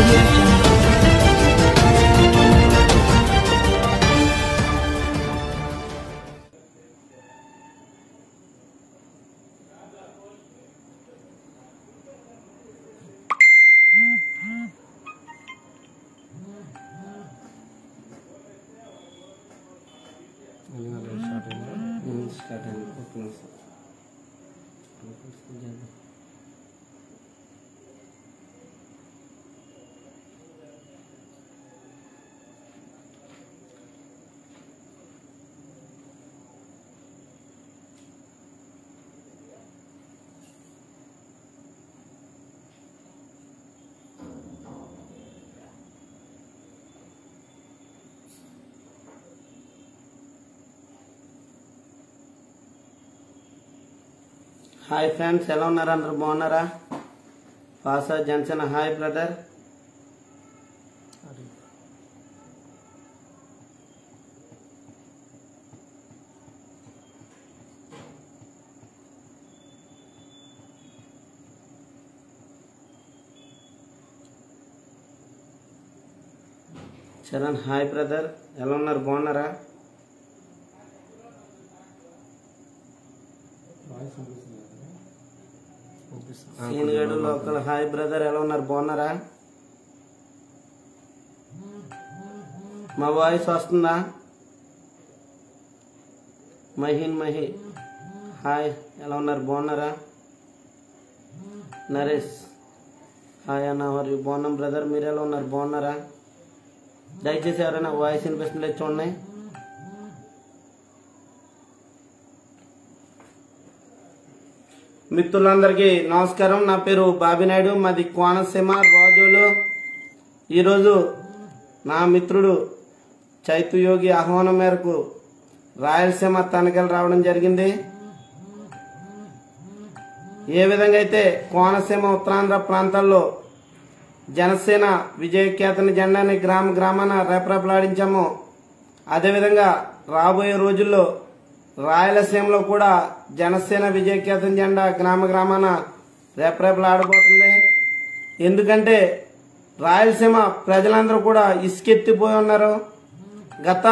Audio Jungle. Hi friends, ఎలా ఉన్నారు? అందరూ బాగున్నారా? పాసా Janasena hi brother. Charan hi brother, ఎలా ఉన్నారు? బాగున్నారా? సీనిగడు లోకల్ హాయ్ బ్రదర్, ఎలా ఉన్నారు? బాగున్నారా? మా వాయిస్ వస్తుందా? మహి హాయ్, ఎలా ఉన్నారు? బాగున్నారా? నరేష్ హాయ్ అన్న, మరి బాగున్నాం బ్రదర్. మీరు ఎలా ఉన్నారు? బాగున్నారా? దయచేసి ఎవరైనా వాయిస్ వినిపిస్తుంది చూడండి. మిత్రులందరికీ నమస్కారం. నా పేరు బాబినాయుడు, మాది కోనసీమ రాజోలు. ఈరోజు నా మిత్రుడు చైతు యోగి ఆహ్వానం మేరకు రాయలసీమ తనిఖీలు రావడం జరిగింది. ఏ విధంగా అయితే కోనసీమ ఉత్తరాంధ్ర ప్రాంతాల్లో జనసేన విజయకేతన జెండాని గ్రామ గ్రామాన రేపరేపలాడించామో, అదేవిధంగా రాబోయే రోజుల్లో రాయలసీమలో కూడా జనసేన విజయకేతన జెండా గ్రామ గ్రామాన రేపరేపలాడబోతుంది. ఎందుకంటే రాయలసీమ ప్రజలందరూ కూడా ఇసుకెత్తిపోయి ఉన్నారు. గత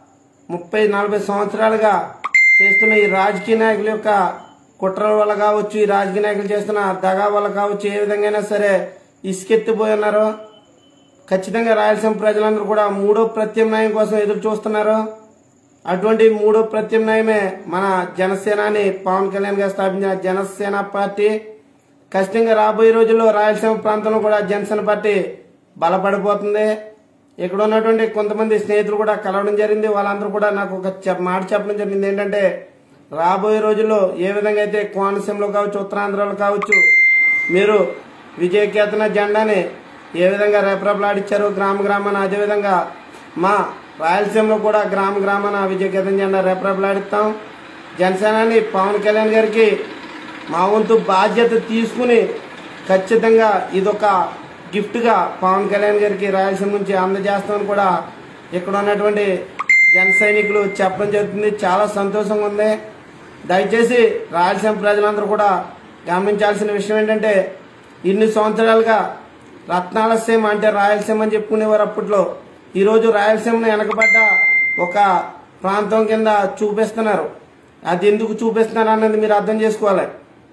30-40 సంవత్సరాలుగా చేస్తున్న ఈ రాజకీయ నాయకుల యొక్క కుట్రల వల్ల కావచ్చు, ఈ రాజకీయ నాయకులు చేస్తున్న దగా వల్ల కావచ్చు, ఏ విధంగా సరే ఇసుకెత్తిపోయి ఉన్నారు. ఖచ్చితంగా రాయలసీమ ప్రజలందరూ కూడా మూడో ప్రత్యామ్నాయం కోసం ఎదురు చూస్తున్నారు. అటువంటి మూడో ప్రత్యామ్నాయమే మన జనసేనాని పవన్ కళ్యాణ్ గారు స్థాపించిన జనసేన పార్టీ. ఖచ్చితంగా రాబోయే రోజుల్లో రాయలసీమ ప్రాంతంలో కూడా జనసేన పార్టీ బలపడిపోతుంది. ఇక్కడ ఉన్నటువంటి కొంతమంది స్నేహితులు కూడా కలవడం జరిగింది. వాళ్ళందరూ కూడా నాకు ఒక మాట చెప్పడం జరిగింది. ఏంటంటే రాబోయే రోజుల్లో ఏ విధంగా అయితే కోనసీమలో కావచ్చు, ఉత్తరాంధ్రలో కావచ్చు, మీరు విజయకేతన జెండాని ఏ విధంగా రేపరేపలాడిచ్చారు గ్రామ గ్రామాన, అదేవిధంగా మా రాయలసీమలో కూడా గ్రామ గ్రామాన విజయకేతన జెండా రేపరేపలాడిస్తాం. జనసేనాని పవన్ కళ్యాణ్ గారికి మా వంతు బాధ్యత తీసుకుని ఖచ్చితంగా ఇదొక గిఫ్ట్గా పవన్ కళ్యాణ్ గారికి రాయలసీమ నుంచి అందజేస్తామని కూడా ఇక్కడ ఉన్నటువంటి జన సైనికులు చెప్పడం జరుగుతుంది. చాలా సంతోషంగా ఉంది. దయచేసి రాయలసీమ ప్రజలందరూ కూడా గమనించాల్సిన విషయం ఏంటంటే, ఇన్ని సంవత్సరాలుగా రత్నాల సీమ అంటే రాయలసీమ అని చెప్పుకునేవారు అప్పట్లో. ఈరోజు రాయలసీమను వెనకబడ్డ ఒక ప్రాంతం కింద చూపిస్తున్నారు. అది ఎందుకు చూపిస్తున్నారు అన్నది మీరు అర్థం చేసుకోవాలి.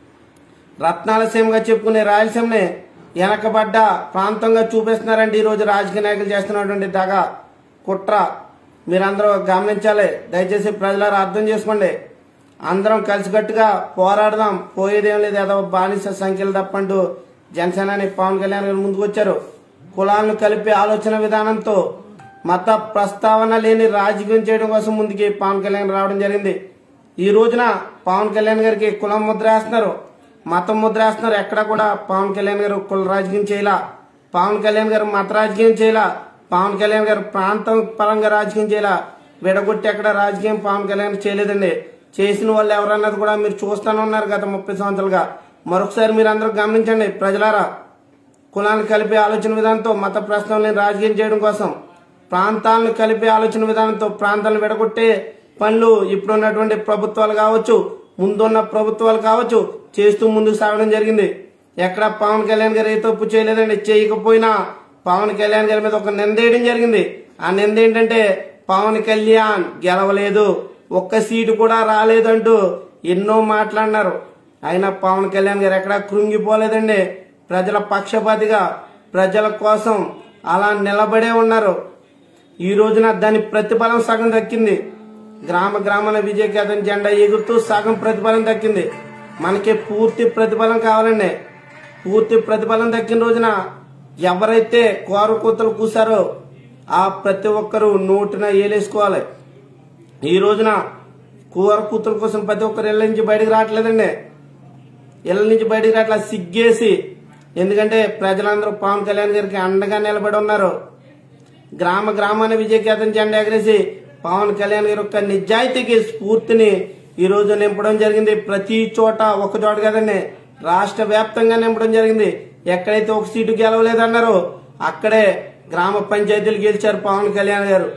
రత్నాల సీమగా చెప్పుకునే రాయలసీమని వెనకబడ్డ ప్రాంతంగా చూపిస్తున్నారంటే ఈరోజు రాజకీయ నాయకులు చేస్తున్నటువంటి దగా కుట్ర మీరందరూ గమనించాలి. దయచేసి ప్రజలారా అర్థం చేసుకోండి. అందరం కలిసికట్టుగా పోరాడదాం. పోయేదేం లేదు, ఏదో బానిస సంఖ్యలు తప్పంటూ జనసేనాని పవన్ కళ్యాణ్ గారు ముందుకు వచ్చారు. కులాలను కలిపే ఆలోచన విధానంతో మత ప్రస్తావన లేని రాజకీయం చేయడం కోసం ముందుకి పవన్ కళ్యాణ్ రావడం జరిగింది. ఈ రోజున పవన్ కళ్యాణ్ గారికి కులం ముద్ర వేస్తున్నారు, మతం ముద్ర వేస్తున్నారు. ఎక్కడ కూడా పవన్ కళ్యాణ్ గారు కుల రాజకీయం చేయాల, పవన్ కళ్యాణ్ గారు మత రాజకీయం చేయాల, పవన్ కళ్యాణ్ గారు ప్రాంతం పరంగా రాజకీయం చేయాల. విడగొట్టి ఎక్కడ రాజకీయం పవన్ కళ్యాణ్ చేయలేదండి. చేసిన వాళ్ళు ఎవరన్నది కూడా మీరు చూస్తూనే ఉన్నారు గత 30 సంవత్సరాలుగా. మరొకసారి మీరు అందరూ గమనించండి ప్రజలారా. కులాలను కలిపే ఆలోచన విధానంతో మత ప్రశ్నలను రాజకీయం చేయడం కోసం, ప్రాంతాలను కలిపే ఆలోచన విధానంతో ప్రాంతాలను విడగొట్టే పనులు ఇప్పుడున్నటువంటి ప్రభుత్వాలు కావచ్చు, ముందున్న ప్రభుత్వాలు కావచ్చు చేస్తూ ముందుకు సాగడం జరిగింది. ఎక్కడ పవన్ కళ్యాణ్ గారు ఏ తప్పు చేయలేదండి. చేయకపోయినా పవన్ కళ్యాణ్ గారి మీద ఒక నింద వేయడం జరిగింది. ఆ నింద ఏంటంటే పవన్ కళ్యాణ్ గెలవలేదు, ఒక్క సీటు కూడా రాలేదంటూ ఎన్నో మాట్లాడినారు. అయినా పవన్ కళ్యాణ్ గారు ఎక్కడా కృంగిపోలేదండి. ప్రజల పక్షపాతిగా ప్రజల కోసం అలా నిలబడే ఉన్నారు. ఈ రోజున దాని ప్రతిఫలం సగం దక్కింది. గ్రామ గ్రామాల విజయకేతన్ జెండా ఎగురుతూ సగం ప్రతిఫలం దక్కింది. మనకి పూర్తి ప్రతిఫలం కావాలండి. పూర్తి ప్రతిఫలం దక్కిన రోజున ఎవరైతే కోరకూతలు కూసారో ఆ ప్రతి ఒక్కరూ నోటిన ఏలేసుకోవాలి. ఈ రోజున కోరకూతల కోసం ప్రతి ఒక్కరు ఇళ్ల నుంచి బయటకు రావట్లేదండి. ఇళ్ల నుంచి బయటకు రావట్లేదు, సిగ్గేసి. ఎందుకంటే ప్రజలందరూ పవన్ కళ్యాణ్ గారికి అండగా నిలబడి ఉన్నారు. గ్రామ గ్రామాన్ని విజయకేతన్ జెండా ఎగరేసి పవన్ కళ్యాణ్ గారి యొక్క నిజాయితీకి స్ఫూర్తిని ఈ రోజు నింపడం జరిగింది. ప్రతి చోట ఒక చోట కదండి, రాష్ట్ర వ్యాప్తంగా నింపడం జరిగింది. ఎక్కడైతే ఒక సీటు గెలవలేదన్నారో అక్కడే గ్రామ పంచాయతీలు గెలిచారు పవన్ కళ్యాణ్ గారు.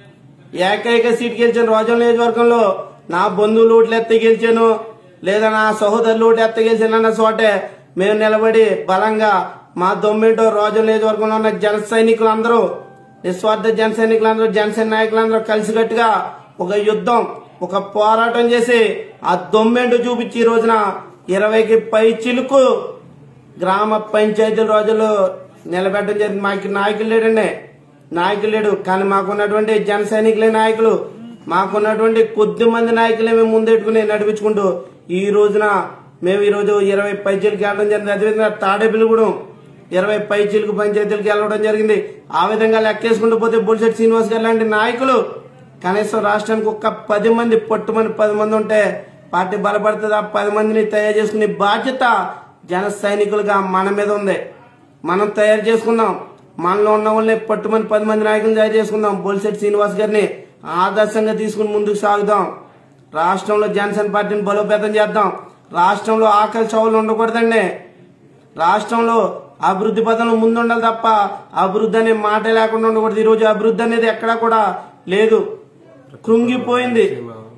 ఏకైక సీటు గెలిచాను రోజుల నియోజకవర్గంలో. నా బంధువులు ఓట్లు ఎత్తి గెలిచాను, లేదా నా సహోదరులు ఓట్లు ఎత్తి గెలిచాను అన్న చోటే మేము నిలబడి బలంగా మా దొమ్మేటో రోజుల నియోజకవర్గంలో ఉన్న జన సైనికులందరూ, నిస్వార్థ జన సైనికులందరూ, జనసేన నాయకులందరూ కలిసికట్టుగా ఒక యుద్ధం, ఒక పోరాటం చేసి ఆ దొమ్మేంటో చూపించి ఈ రోజున 20కి పై చిలుకు గ్రామ పంచాయతీల రోజులు నిలబెట్టడం జరిగింది. మాకు నాయకులు లేడండి, నాయకులు లేడు. కానీ మాకున్నటువంటి జన సైనికులే నాయకులు, మాకున్నటువంటి కొద్ది మంది నాయకులే మేము ముందెట్టుకుని నడిపించుకుంటూ ఈ రోజున మేము ఈ రోజు 20 పైచీలకు వెళ్ళడం జరిగింది. అదేవిధంగా తాడేపల్లిగూడెం 20 పైచీలకు పంచాయతీలకు వెళ్ళడం జరిగింది. ఆ విధంగా లెక్కేసుకుంటూ పోతే బొలిశెట్టి శ్రీనివాస్ గారు లాంటి నాయకులు కనీసం రాష్ట్రానికి ఒక్క 10 మంది, పట్టుమని 10 మంది ఉంటే పార్టీ బలపడుతుంది. ఆ 10 మందిని తయారు చేసుకునే బాధ్యత జన సైనికులుగా మన మీద ఉంది. మనం తయారు చేసుకుందాం. మనలో ఉన్న వాళ్ళని పట్టుమని 10 మంది నాయకులను తయారు చేసుకుందాం. బొలిశెట్టి శ్రీనివాస్ గారిని ఆదర్శంగా తీసుకుని ముందుకు సాగుదాం. రాష్ట్రంలో జనసేన పార్టీని బలోపేతం చేద్దాం. రాష్ట్రంలో ఆకలి చావులు ఉండకూడదండి. రాష్ట్రంలో అభివృద్ధి పథంలో ముందుండాలి తప్ప అభివృద్ధి అనే మాట లేకుండా ఉండకూడదు. ఈ రోజు అభివృద్ధి అనేది ఎక్కడా కూడా లేదు, కృంగిపోయింది.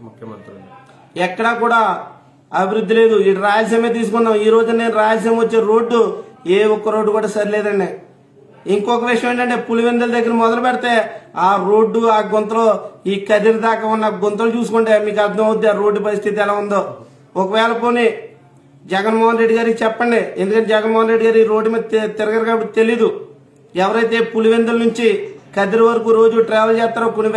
ఎక్కడా కూడా అభివృద్ధి లేదు. ఈ రాయలసీమ తీసుకున్నాం. ఈ రోజు నేను రాయలసీమ వచ్చే రోడ్డు ఏ ఒక్క రోడ్డు కూడా సరిలేదండి. ఇంకొక విషయం ఏంటంటే పులివెందుల దగ్గర మొదలు పెడితే ఆ రోడ్డు, ఆ గుంతలో ఈ కదిరి దాకా ఉన్న గుంతలు చూసుకుంటే మీకు అర్థం అవుద్ది ఆ రోడ్డు పరిస్థితి ఎలా ఉందో. ఒకవేళ పోనీ జగన్మోహన్ రెడ్డి గారికి చెప్పండి, ఎందుకంటే జగన్మోహన్ రెడ్డి గారు ఈ రోడ్డు మీద తిరగరు కాబట్టి తెలీదు. ఎవరైతే పులివెందుల నుంచి కదిరి వరకు రోజు ట్రావెల్ చేస్తారో కొన్ని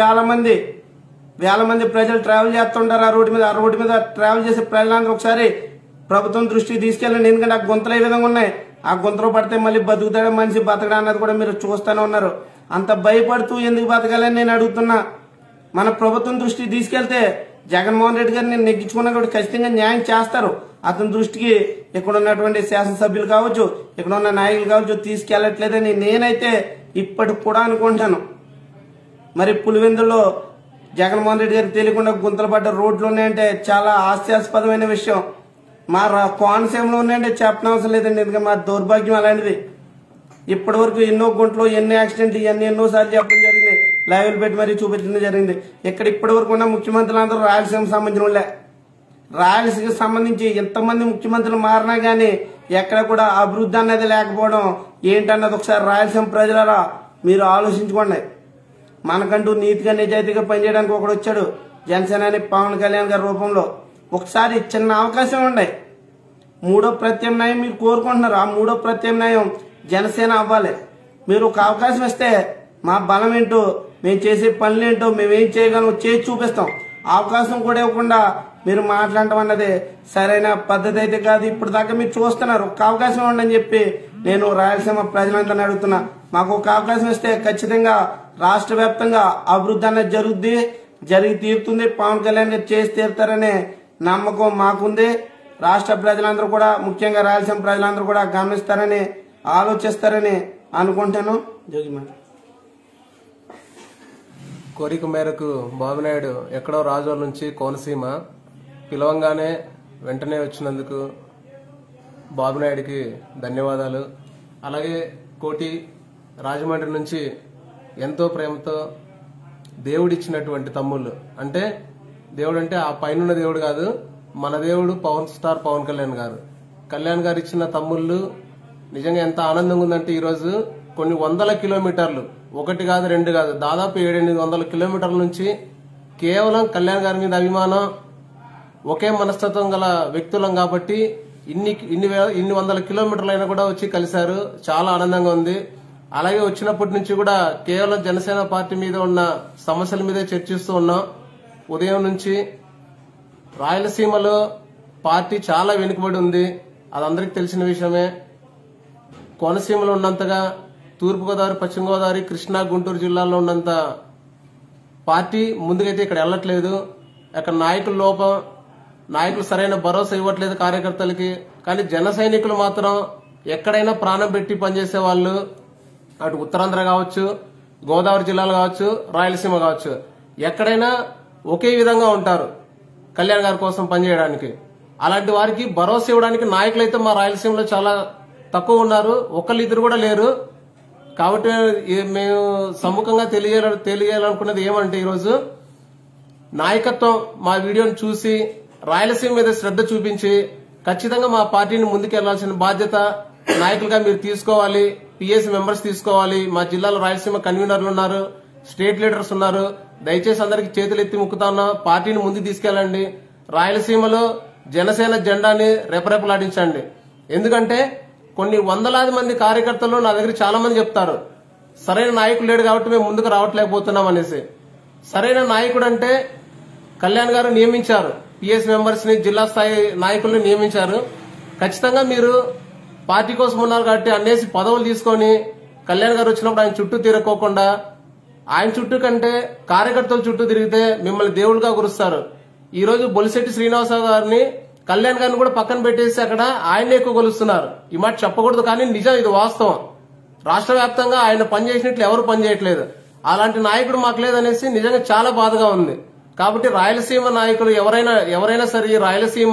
వేల మంది ప్రజలు ట్రావెల్ చేస్తుంటారు ఆ రోడ్డు మీద ట్రావెల్ చేసే ప్రజలందరూ ఒకసారి ప్రభుత్వం దృష్టికి తీసుకెళ్ళండి. ఎందుకంటే ఆ గుంతలు ఏ విధంగా ఉన్నాయి, ఆ గుంతలో పడితే మళ్ళీ బతుకుతాడా మనిషి, బతకడా అన్నది కూడా మీరు చూస్తూనే ఉన్నారు. అంత భయపడుతూ ఎందుకు బతకాలని నేను అడుగుతున్నా. మన ప్రభుత్వం దృష్టికి తీసుకెళ్తే జగన్మోహన్ రెడ్డి గారిని నెగ్గించుకున్నా కూడా ఖచ్చితంగా న్యాయం చేస్తారు. అతని దృష్టికి ఇక్కడ ఉన్నటువంటి శాసనసభ్యులు కావచ్చు, ఇక్కడ ఉన్న నాయకులు కావచ్చు తీసుకెళ్లట్లేదని నేనైతే ఇప్పటికి కూడా అనుకుంటాను. మరి పులివెందుల్లో జగన్మోహన్ రెడ్డి గారికి తెలియకుండా గుంతలు పడ్డ రోడ్లు ఉన్నాయంటే చాలా హాస్యాస్పదమైన విషయం. మా కోనసీమలో ఉన్నాయంటే చెప్పనవసరం లేదండి, ఎందుకంటే మా దౌర్భాగ్యం అలాంటిది. ఇప్పటి వరకు ఎన్నో గుంటలు, ఎన్ని యాక్సిడెంట్లు, ఇవన్నీ ఎన్నోసార్లు చెప్పడం జరిగింది, లైవ్లు పెట్టి మరీ చూపించడం జరిగింది. ఇక్కడ ఇప్పటి వరకు ఉన్న ముఖ్యమంత్రులు అందరూ రాయలసీమకు సంబంధించిన వాళ్ళే. రాయలసీమకి సంబంధించి ఎంతమంది ముఖ్యమంత్రులు మారినా గానీ ఎక్కడ కూడా అభివృద్ధి అనేది లేకపోవడం ఏంటన్నది ఒకసారి రాయలసీమ ప్రజలారా మీరు ఆలోచించుకోండి. మనకంటూ నీతిగా నిజాయితీగా పనిచేయడానికి ఒకడు వచ్చాడు, జనసేనాని పవన్ కళ్యాణ్ గారి రూపంలో. ఒకసారి చిన్న అవకాశం ఉండే, మూడో ప్రత్యామ్నాయం మీరు కోరుకుంటున్నారు. ఆ మూడో ప్రత్యామ్నాయం జనసేన అవ్వాలి. మీరు ఒక అవకాశం ఇస్తే మా బలం ఏంటో, మేము చేసే పనులేంటో, మేమేం చేయగలం చేసి చూపిస్తాం. అవకాశం కూడా ఇవ్వకుండా మీరు మాట్లాడటం అన్నది సరైన పద్ధతి అయితే కాదు. ఇప్పుడు దాకా మీరు చూస్తున్నారు, ఒక అవకాశం ఉండని చెప్పి నేను రాయలసీమ ప్రజలంతా అడుగుతున్నా. మాకు ఒక అవకాశం ఇస్తే ఖచ్చితంగా రాష్ట్ర వ్యాప్తంగా అభివృద్ధి అనేది జరిగి తీరుతుంది. పవన్ కళ్యాణ్ గారు చేసి తీరుతారనే నమ్మకం మాకుంది. రాష్ట్ర ప్రజలందరూ కూడా, ముఖ్యంగా రాయలసీమ ప్రజలందరూ కూడా గమనిస్తారని, ఆలోచిస్తారని అనుకుంటాను. కోరిక మేరకు బాబునాయుడు ఎక్కడో రాజోల నుంచి కోనసీమ పిలవంగానే వెంటనే వచ్చినందుకు బాబునాయుడికి ధన్యవాదాలు. అలాగే కోటి రాజమండ్రి నుంచి ఎంతో ప్రేమతో దేవుడిచ్చినటువంటి తమ్ముళ్ళు, అంటే దేవుడు అంటే ఆ పైన దేవుడు కాదు, మన దేవుడు స్టార్ పవన్ కళ్యాణ్ గారు ఇచ్చిన తమ్ముళ్ళు నిజంగా ఎంత ఆనందంగా ఉందంటే ఈరోజు కొన్ని వందల కిలోమీటర్లు, ఒకటి కాదు రెండు కాదు, దాదాపు 700-800 కిలోమీటర్ల నుంచి కేవలం కళ్యాణ్ గారి మీద అభిమానం, ఒకే మనస్తత్వం గల వ్యక్తులం కాబట్టి ఇన్ని వందల కిలోమీటర్లు అయినా కూడా వచ్చి కలిశారు. చాలా ఆనందంగా ఉంది. అలాగే వచ్చినప్పటి నుంచి కూడా కేవలం జనసేన పార్టీ మీద ఉన్న సమస్యల మీదే చర్చిస్తూ ఉన్నాం. ఉదయం నుంచి రాయలసీమలో పార్టీ చాలా వెనుకబడి ఉంది, అది అందరికీ తెలిసిన విషయమే. కోనసీమలో ఉన్నంతగా తూర్పుగోదావరి, పశ్చిమ గోదావరి, కృష్ణా, గుంటూరు జిల్లాల్లో ఉన్నంత పార్టీ ముందుకైతే ఇక్కడ వెళ్ళట్లేదు. అక్కడ నాయకుల లోపం, నాయకులు సరైన భరోసా ఇవ్వట్లేదు కార్యకర్తలకి. కానీ జన సైనికులు మాత్రం ఎక్కడైనా ప్రాణం పెట్టి పనిచేసే వాళ్ళు, అటు ఉత్తరాంధ్ర కావచ్చు, గోదావరి జిల్లాలు కావచ్చు, రాయలసీమ కావచ్చు, ఎక్కడైనా ఒకే విధంగా ఉంటారు కళ్యాణ్ గారి కోసం పనిచేయడానికి. అలాంటి వారికి భరోసా ఇవ్వడానికి నాయకులు అయితే మా రాయలసీమలో చాలా తక్కువ ఉన్నారు, ఒకళ్ళిద్దరు కూడా లేరు. కాబట్టి మేము సముఖంగా తెలియాలనుకున్నది ఏమంటే, ఈరోజు నాయకత్వం మా వీడియోని చూసి రాయలసీమ మీద శ్రద్ధ చూపించి ఖచ్చితంగా మా పార్టీని ముందుకెళ్లాల్సిన బాధ్యత నాయకులుగా మీరు తీసుకోవాలి. పిఎస్ మెంబర్స్ తీసుకోవాలి. మా జిల్లాలో రాయలసీమ కన్వీనర్లు ఉన్నారు, స్టేట్ లీడర్స్ ఉన్నారు. దయచేసి అందరికి చేతులు ఎత్తి ముక్కుతాను, పార్టీని ముందుకు తీసుకెళ్లండి. రాయలసీమలో జనసేన జెండాని రెపరెపలాడించండి. ఎందుకంటే కొన్ని వందలాది మంది కార్యకర్తలు నా దగ్గర చాలా మంది చెప్తారు, సరైన నాయకుడు లేడు కాబట్టి మేము ముందుకు రావట్లేకపోతున్నాం అనేసి. సరైన నాయకుడు అంటే కళ్యాణ్ గారు నియమించారు, పిఎస్ మెంబర్స్ ని, జిల్లా స్థాయి నాయకుల్ని నియమించారు. ఖచ్చితంగా మీరు పార్టీ కోసం ఉన్నారు కాబట్టి అన్నేసి పదవులు తీసుకొని కళ్యాణ్ గారు వచ్చినప్పుడు ఆయన చుట్టూ తిరగకోకుండా, ఆయన చుట్టూ కంటే కార్యకర్తల చుట్టూ తిరిగితే మిమ్మల్ని దేవుళ్ళుగా గురుస్తారు. ఈ రోజు బొలిశెట్టి శ్రీనివాసరావు గారిని, కళ్యాణ్ గారిని కూడా పక్కన పెట్టేసి అక్కడ ఆయన్నే ఎక్కువ కొలుస్తున్నారు. ఈ మాట చెప్పకూడదు కానీ నిజం, ఇది వాస్తవం. రాష్ట్ర వ్యాప్తంగా ఆయన పనిచేసినట్లు ఎవరు పనిచేయట్లేదు. అలాంటి నాయకుడు మాకు లేదనేసి నిజంగా చాలా బాధగా ఉంది. కాబట్టి రాయలసీమ నాయకులు ఎవరైనా సరే, రాయలసీమ,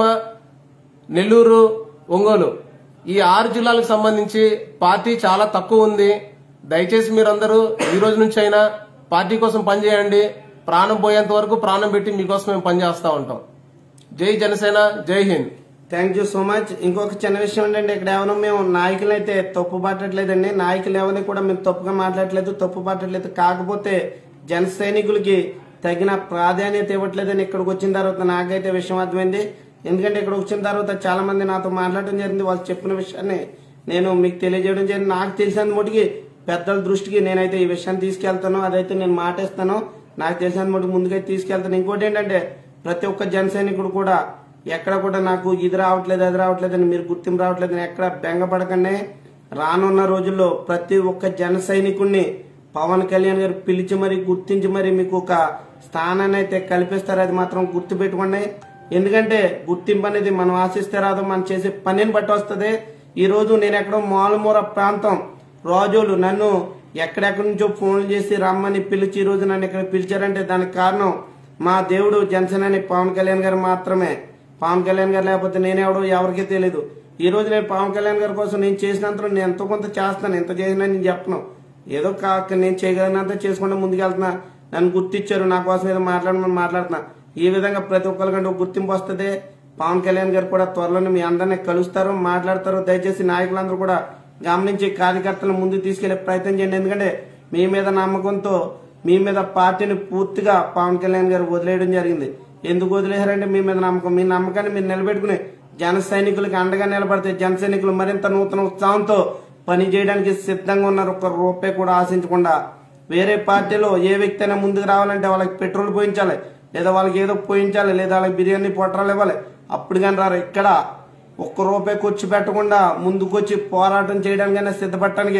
నెల్లూరు, ఒంగోలు ఈ 6 జిల్లాలకు సంబంధించి పార్టీ చాలా తక్కువ ఉంది. దయచేసి మీరందరూ ఈ రోజు నుంచి అయినా పార్టీ కోసం పనిచేయండి. ప్రాణం పోయేంత వరకు ప్రాణం పెట్టి మీకోసం మేము పనిచేస్తా ఉంటాం. జై జనసేన, జై Hind. Thank you so much. ఇంకొక చిన్న విషయం ఏంటంటే, ఇక్కడ ఎవరో మేము నాయకులు అయితే తప్పు పట్టట్లేదండి. నాయకులు ఎవరిని కూడా మేము తప్పుగా మాట్లాడలేదు, తప్పు పట్టట్లేదు. కాకపోతే జన సైనికులకి తగిన ప్రాధాన్యత ఇవ్వట్లేదని ఇక్కడికి వచ్చిన తర్వాత నాకైతే విషయం అర్థమైంది. ఎందుకంటే ఇక్కడ వచ్చిన తర్వాత చాలా మంది నాతో మాట్లాడడం జరిగింది. వాళ్ళు చెప్పిన విషయాన్ని నేను మీకు తెలియజేయడం జరిగింది. నాకు తెలిసినంత మటుకి పెద్దల దృష్టికి నేనైతే ఈ విషయాన్ని తీసుకెళ్తాను. అదైతే నేను మాటేస్తాను. నాకు తెలిసినంత మటుకు ముందుకైతే తీసుకెళ్తాను. ఇంకోటి ఏంటంటే, ప్రతి ఒక్క జన సైనికుడు కూడా ఎక్కడ కూడా నాకు ఇది రావట్లేదు, అది రావట్లేదని, మీరు గుర్తింపు రావట్లేదని ఎక్కడ బెంగపడకండి. రానున్న రోజుల్లో ప్రతి ఒక్క జన సైనికుడిని పవన్ కళ్యాణ్ గారు పిలిచి మరీ గుర్తించి మరీ మీకు ఒక స్థానాన్ని అయితే కల్పిస్తారు. అది మాత్రం గుర్తు పెట్టుకోండి. ఎందుకంటే గుర్తింపు అనేది మనం ఆశిస్తే రాదు, మనం చేసే పనిని బట్టి వస్తుంది. ఈ రోజు నేను ఎక్కడో మాలుమూర ప్రాంతం రోజులు నన్ను ఎక్కడెక్కడి నుంచో ఫోన్లు చేసి రమ్మని పిలిచి ఈ రోజు నన్ను ఇక్కడ పిలిచారంటే దానికి కారణం మా దేవుడు జనసేన పవన్ కళ్యాణ్ గారు మాత్రమే. పవన్ కళ్యాణ్ గారు లేకపోతే నేనెవడో ఎవరికీ తెలియదు. ఈ రోజు నేను పవన్ కళ్యాణ్ గారి కోసం నేను చేసినంత నేను ఎంతో కొంత చేస్తాను. ఎంత చేసినా నేను చెప్పను, ఏదో నేను చేయగలిగినంత చేసుకుంటే ముందుకెళ్తున్నా. నన్ను గుర్తించారు, నా కోసం ఏదో మాట్లాడమని మాట్లాడుతున్నా. ఈ విధంగా ప్రతి ఒక్కరికంటే ఒక గుర్తింపు వస్తుంది. పవన్ కళ్యాణ్ గారు కూడా త్వరలోనే మీ అందరినీ కలుస్తారు, మాట్లాడతారు. దయచేసి నాయకులందరూ కూడా గమనించి కార్యకర్తలను ముందుకు తీసుకెళ్లే ప్రయత్నం చేయండి. ఎందుకంటే మీ మీద నమ్మకంతో మీ మీద పార్టీని పూర్తిగా పవన్ కళ్యాణ్ గారు వదిలేయడం జరిగింది. ఎందుకు వదిలేశారంటే మీ మీద నమ్మకం. మీ నమ్మకాన్ని మీరు నిలబెట్టుకుని జన సైనికులకి అండగా నిలబడితే జన సైనికులు మరింత నూతన ఉత్సాహంతో పని చేయడానికి సిద్ధంగా ఉన్నారు. ఒక్క రూపాయి కూడా ఆశించకుండా. వేరే పార్టీలో ఏ వ్యక్తి అయినా ముందుకు రావాలంటే వాళ్ళకి పెట్రోల్ పోయించాలి, లేదా వాళ్ళకి ఏదో పోయించాలి, లేదా వాళ్ళకి బిర్యానీ పొట్రాలు ఇవ్వాలి. అప్పుడు కానీ రారు. ఇక్కడ ఒక్క రూపాయి ఖర్చు పెట్టకుండా ముందుకొచ్చి పోరాటం చేయడానికైనా సిద్ధపడటానికి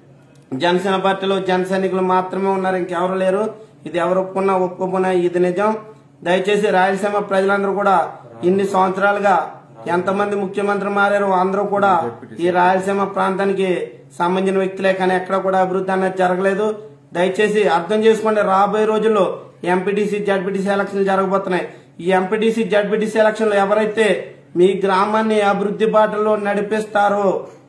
జనసేన పార్టీలో జన సైనికులు మాత్రమే ఉన్నారు, ఇంకెవరు లేరు. ఇది ఎవరు ఒప్పుకున్నా ఇది నిజం. దయచేసి రాయలసీమ ప్రజలందరూ కూడా ఇన్ని సంవత్సరాలుగా ఎంతమంది ముఖ్యమంత్రి మారారు, అందరూ కూడా ఈ రాయలసీమ ప్రాంతానికి సంబంధించిన వ్యక్తులే, కానీ ఎక్కడ కూడా అభివృద్ధి అనేది జరగలేదు. దయచేసి అర్థం చేసుకోండి. రాబోయే రోజుల్లో ఎంపీటీసీ, జడ్పీటీసీ ఎలక్షన్లు జరగబోతున్నాయి. ఈ ఎంపీటీసీ, జడ్పీటీసీ ఎలక్షన్లు ఎవరైతే మీ గ్రామాన్ని అభివృద్ధి బాటలో నడిపిస్తారో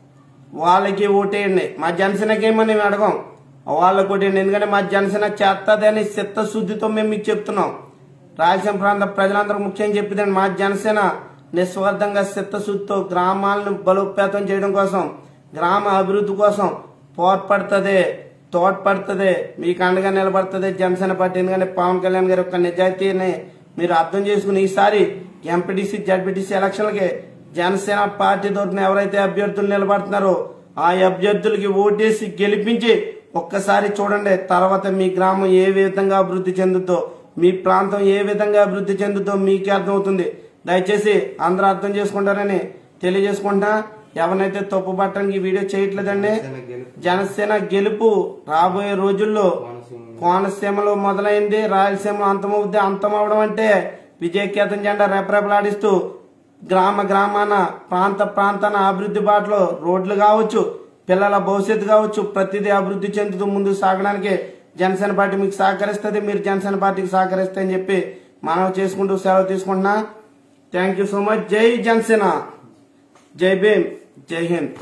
వాళ్ళకి ఓటేయండి. మా జనసేనకి ఏమని మేము అడగం, వాళ్ళకి ఓటేయండి. ఎందుకంటే మా జనసేన చేస్తుంది అని చిత్తశుద్ధితో మేము మీకు చెప్తున్నాం. రాయలసీమ ప్రాంత ప్రజలందరూ ముఖ్యంగా చెప్పేదండి, మా జనసేన నిస్వార్థంగా చిత్తశుద్ధితో గ్రామాలను బలోపేతం చేయడం కోసం, గ్రామ అభివృద్ధి కోసం తోడ్పడుతుంది, మీకు అండగా నిలబడుతుంది జనసేన పార్టీ. ఎందుకంటే పవన్ కళ్యాణ్ గారి యొక్క నిజాయితీని మీరు అర్థం చేసుకుని ఈసారి ఎంపీటీసీ జడ్పీటీసీ ఎలక్షన్లకి జనసేన పార్టీ తరఫున ఎవరైతే అభ్యర్థులు నిలబడుతున్నారో ఆ అభ్యర్థులకి ఓటేసి గెలిపించి ఒక్కసారి చూడండి. తర్వాత మీ గ్రామం ఏ విధంగా అభివృద్ధి చెందుతో, మీ ప్రాంతం ఏ విధంగా అభివృద్ధి చెందుతో మీకే అర్థమవుతుంది. దయచేసి అందరూ అర్థం చేసుకుంటారని తెలియజేసుకుంటా. ఎవరినైతే తప్పు పట్టడానికి ఈ వీడియో చేయట్లేదండి. జనసేన గెలుపు రాబోయే రోజుల్లో కోనసీమలో మొదలైంది, రాయలసీమలో అంతమవుద్ది. అంతమవడం అంటే విజయకేతన జెండా రెపరెపలాడిస్తూ గ్రామాన ప్రాంతాన అభివృద్ధి బాటలో రోడ్లు కావచ్చు, పిల్లల భవిష్యత్తు కావచ్చు, ప్రతిదీ అభివృద్ధి చెందుతూ ముందుకు సాగడానికి జనసేన పార్టీ మీకు సహకరిస్తుంది. మీరు జనసేన పార్టీకి సహకరిస్తే అని చెప్పి మనవి చేసుకుంటూ సెలవు తీసుకుంటున్నా. Thank you so much. జై జనసేన, జై భీమ్, జై హింద్.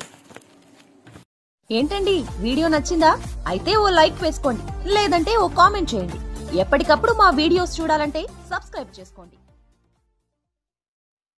ఏంటండి వీడియో నచ్చిందా? అయితే ఓ లైక్ వేసుకోండి, లేదంటే ఓ కామెంట్ చేయండి. ఎప్పటికప్పుడు మా వీడియోస్ చూడాలంటే సబ్స్క్రైబ్ చేసుకోండి.